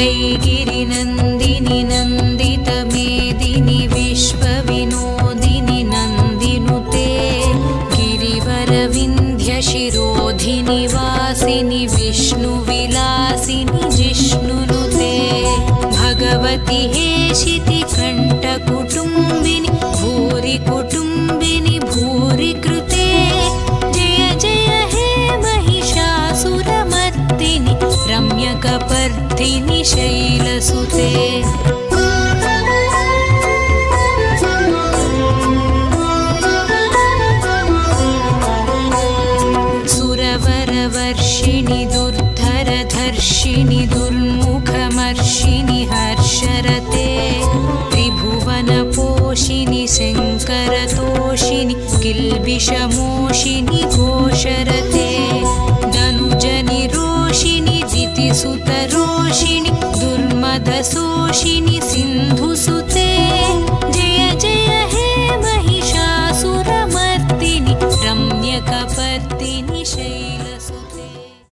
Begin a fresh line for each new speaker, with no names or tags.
कैगिरिनन्दिनि नन्दितमेदिनि विश्वविनोदिनि नन्दिनुते गिरिवरविन्ध्यशिरोधिनि वासिनि विष्णुविलासिनि जिष्णुनुते भगवति हेशिति कण्ठकुटुम्बिनि भूरि कुटुम्बिनि भूरि कृते जय जय हे महिषासुरमर्दिनि रम्यकपर्दिनि शैलसुते सुरवरवर्षिणि दुर्धरधर्षिणि दुर्मुखमर्षिणि हर्षरते त्रिभुवनपोषिणि शङ्करतोषिणि किल्बिषमोषिनि घोषरते धनुजनिरोषिणि दितिसुतरोषिणि दुर्मदशोषिनि सिन्धुसु